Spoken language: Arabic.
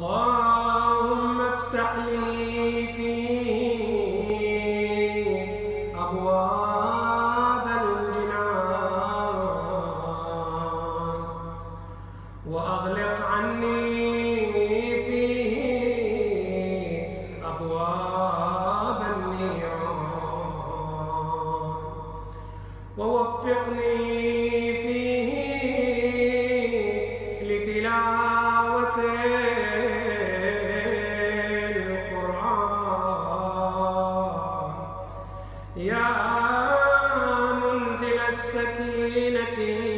اللهم افتح لي فيه أبواب الجنان وأغلق عني فيه أبواب النيران ووفقني فيه لتلاوة القرآن يا منزل السكينة